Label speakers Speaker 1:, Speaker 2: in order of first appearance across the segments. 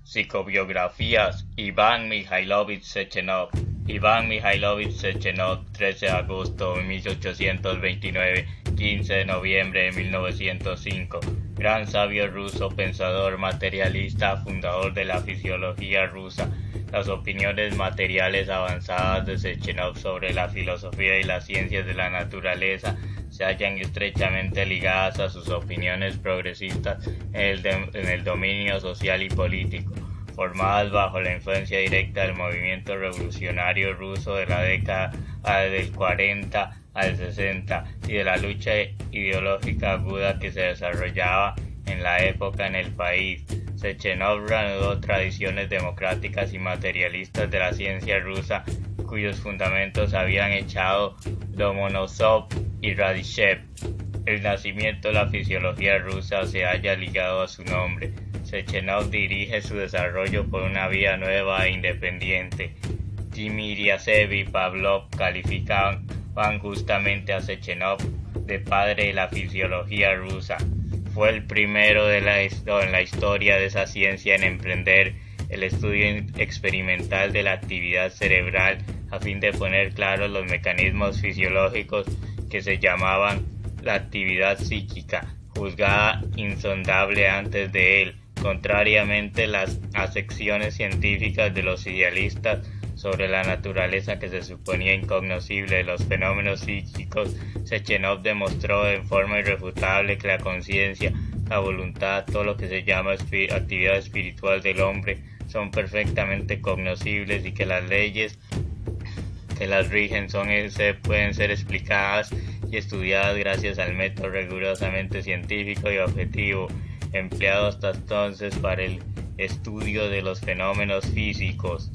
Speaker 1: Psicobiografías. Iván Mikhailovich Sechenov. Iván Mikhailovich Sechenov, 13 de agosto de 1829, 15 de noviembre de 1905. Gran sabio ruso, pensador materialista, fundador de la fisiología rusa. Las opiniones materiales avanzadas de Sechenov sobre la filosofía y las ciencias de la naturaleza se hallan estrechamente ligadas a sus opiniones progresistas en el dominio social y político, formadas bajo la influencia directa del movimiento revolucionario ruso de la década del 40 al 60 y de la lucha ideológica aguda que se desarrollaba en la época en el país. Sechenov reanudó tradiciones democráticas y materialistas de la ciencia rusa, cuyos fundamentos habían echado Lomonosov y Radishev. El nacimiento de la fisiología rusa se halla ligado a su nombre. Sechenov dirige su desarrollo por una vía nueva e independiente. Timiryazev y Pavlov calificaban justamente a Sechenov de padre de la fisiología rusa. Fue el primero en la historia de esa ciencia en emprender el estudio experimental de la actividad cerebral a fin de poner claros los mecanismos fisiológicos que se llamaban la actividad psíquica, juzgada insondable antes de él. Contrariamente a las acepciones científicas de los idealistas sobre la naturaleza que se suponía incognoscible de los fenómenos psíquicos, Sechenov demostró en forma irrefutable que la conciencia, la voluntad, todo lo que se llama actividad espiritual del hombre, son perfectamente cognoscibles y que las leyes que las rigen pueden ser explicadas y estudiadas gracias al método rigurosamente científico y objetivo empleado hasta entonces para el estudio de los fenómenos físicos.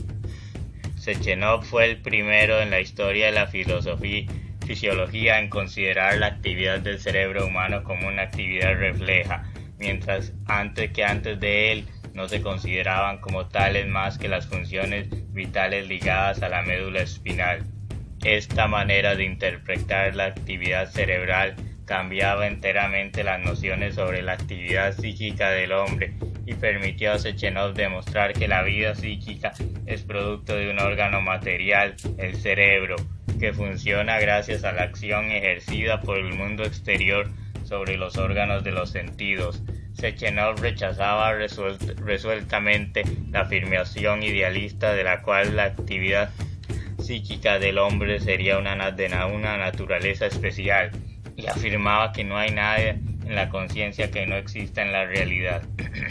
Speaker 1: Sechenov fue el primero en la historia de la fisiología en considerar la actividad del cerebro humano como una actividad refleja, mientras antes de él no se consideraban como tales más que las funciones vitales ligadas a la médula espinal. Esta manera de interpretar la actividad cerebral cambiaba enteramente las nociones sobre la actividad psíquica del hombre y permitió a Sechenov demostrar que la vida psíquica es producto de un órgano material, el cerebro, que funciona gracias a la acción ejercida por el mundo exterior sobre los órganos de los sentidos. Sechenov rechazaba resueltamente la afirmación idealista de la cual la actividad psíquica del hombre sería una naturaleza especial, y afirmaba que no hay nada en la conciencia que no exista en la realidad.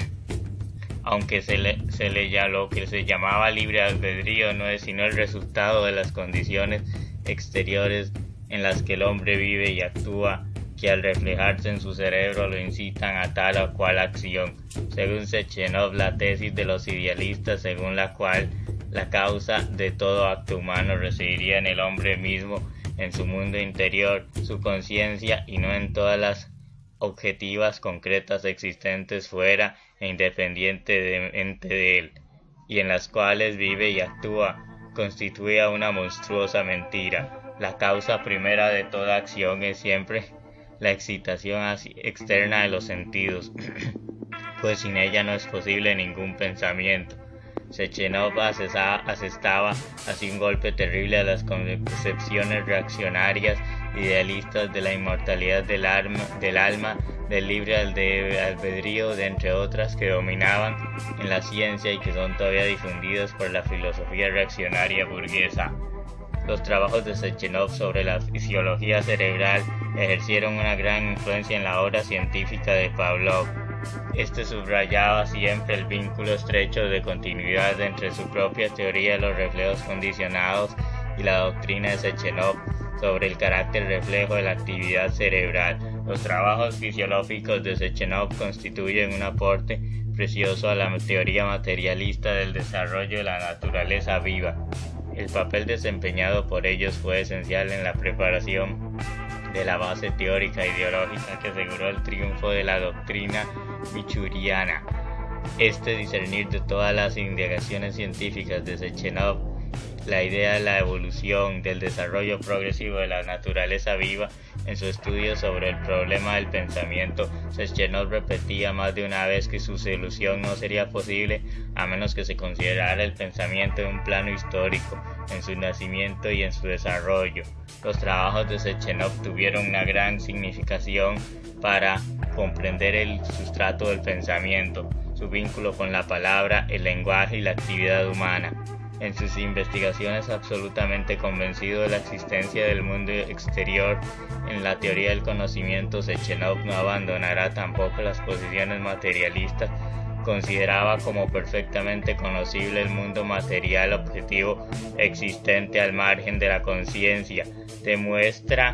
Speaker 1: Aunque lo que se llamaba libre albedrío no es sino el resultado de las condiciones exteriores en las que el hombre vive y actúa, que al reflejarse en su cerebro lo incitan a tal o cual acción. Según Sechenov, la tesis de los idealistas según la cual la causa de todo acto humano residiría en el hombre mismo, en su mundo interior, su conciencia, y no en todas las objetivas concretas existentes fuera e independientemente de él, y en las cuales vive y actúa, constituía una monstruosa mentira. La causa primera de toda acción es siempre la excitación externa de los sentidos, pues sin ella no es posible ningún pensamiento. Sechenov asestaba así un golpe terrible a las concepciones reaccionarias idealistas de la inmortalidad del alma, del libre albedrío, de entre otras que dominaban en la ciencia y que son todavía difundidas por la filosofía reaccionaria burguesa. Los trabajos de Sechenov sobre la fisiología cerebral ejercieron una gran influencia en la obra científica de Pavlov. Este subrayaba siempre el vínculo estrecho de continuidad entre su propia teoría de los reflejos condicionados y la doctrina de Sechenov sobre el carácter reflejo de la actividad cerebral. Los trabajos fisiológicos de Sechenov constituyen un aporte precioso a la teoría materialista del desarrollo de la naturaleza viva. El papel desempeñado por ellos fue esencial en la preparación de la base teórica e ideológica que aseguró el triunfo de la doctrina michuriana. Este discernir de todas las indagaciones científicas de Sechenov, la idea de la evolución, del desarrollo progresivo de la naturaleza viva En su estudio sobre el problema del pensamiento, Sechenov repetía más de una vez que su solución no sería posible a menos que se considerara el pensamiento en un plano histórico, en su nacimiento y en su desarrollo. Los trabajos de Sechenov tuvieron una gran significación para comprender el sustrato del pensamiento, su vínculo con la palabra, el lenguaje y la actividad humana. En sus investigaciones absolutamente convencido de la existencia del mundo exterior, en la teoría del conocimiento, Sechenov no abandonará tampoco las posiciones materialistas. Consideraba como perfectamente conocible el mundo material objetivo existente al margen de la conciencia. Demuestra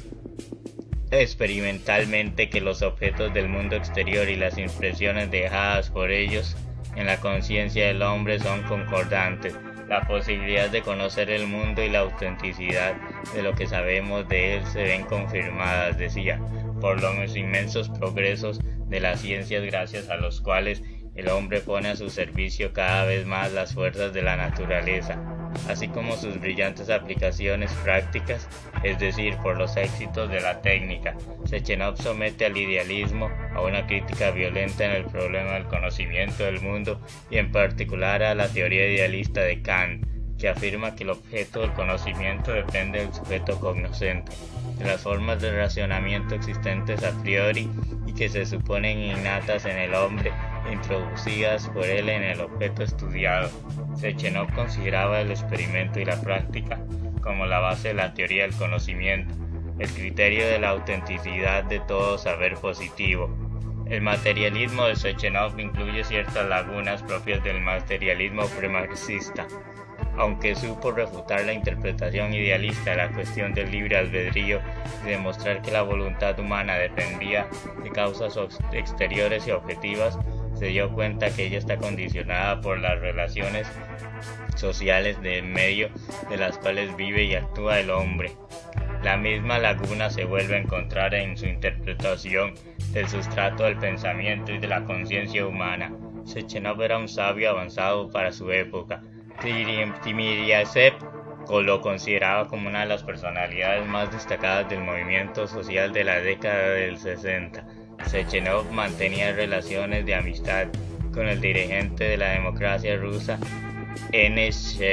Speaker 1: experimentalmente que los objetos del mundo exterior y las impresiones dejadas por ellos en la conciencia del hombre son concordantes. La posibilidad de conocer el mundo y la autenticidad de lo que sabemos de él se ven confirmadas, decía, por los inmensos progresos de las ciencias gracias a los cuales el hombre pone a su servicio cada vez más las fuerzas de la naturaleza, así como sus brillantes aplicaciones prácticas, es decir, por los éxitos de la técnica. Sechenov somete al idealismo a una crítica violenta en el problema del conocimiento del mundo y en particular a la teoría idealista de Kant, que afirma que el objeto del conocimiento depende del sujeto cognoscente, de las formas de racionamiento existentes a priori y que se suponen innatas en el hombre e introducidas por él en el objeto estudiado. Sechenov consideraba el experimento y la práctica como la base de la teoría del conocimiento, el criterio de la autenticidad de todo saber positivo. El materialismo de Sechenov incluye ciertas lagunas propias del materialismo premarxista. Aunque supo refutar la interpretación idealista de la cuestión del libre albedrío y demostrar que la voluntad humana dependía de causas exteriores y objetivas, se dio cuenta que ella está condicionada por las relaciones sociales del medio de las cuales vive y actúa el hombre. La misma laguna se vuelve a encontrar en su interpretación del sustrato del pensamiento y de la conciencia humana. Sechenov era un sabio avanzado para su época. Timiryazev lo consideraba como una de las personalidades más destacadas del movimiento social de la década del 60. Sechenov mantenía relaciones de amistad con el dirigente de la democracia rusa, N.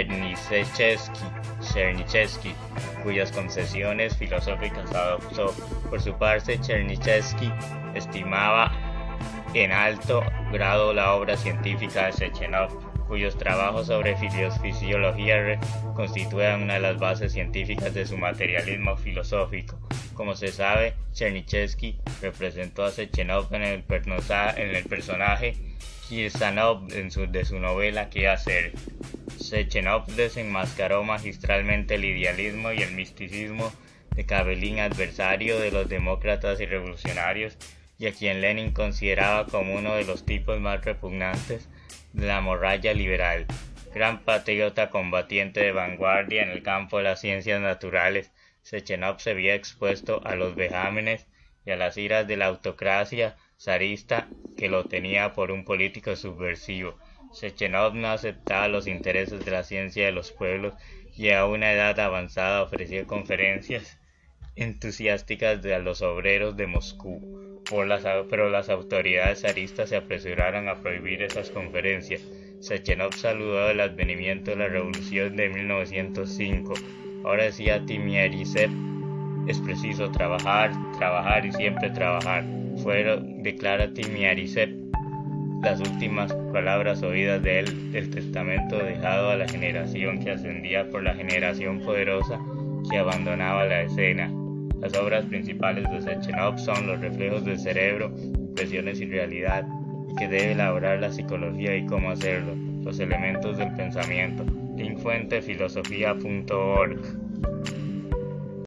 Speaker 1: Chernyshevsky, cuyas concesiones filosóficas adoptó. Por su parte, Chernyshevsky estimaba en alto grado la obra científica de Sechenov, cuyos trabajos sobre fisiología constituyen una de las bases científicas de su materialismo filosófico. Como se sabe, Chernyshevsky representó a Sechenov en el personaje Kirsanov de su novela ¿Qué hacer? Sechenov desenmascaró magistralmente el idealismo y el misticismo de Kabelin, adversario de los demócratas y revolucionarios, y a quien Lenin consideraba como uno de los tipos más repugnantes de la morralla liberal. Gran patriota combatiente de vanguardia en el campo de las ciencias naturales, Sechenov se había expuesto a los vejámenes y a las iras de la autocracia zarista que lo tenía por un político subversivo. Sechenov no aceptaba los intereses de la ciencia de los pueblos y a una edad avanzada ofreció conferencias entusiásticas a los obreros de Moscú, pero las autoridades zaristas se apresuraron a prohibir esas conferencias. Sechenov saludó el advenimiento de la revolución de 1905. Ahora decía Timiryazev: es preciso trabajar, trabajar y siempre trabajar. Declara Timiryazev las últimas palabras oídas de él del testamento dejado a la generación que ascendía por la generación poderosa que abandonaba la escena. Las obras principales de Sechenov son Los reflejos del cerebro, Impresiones y realidad, y que debe elaborar la psicología y cómo hacerlo, Los elementos del pensamiento. Link fuente filosofía.org.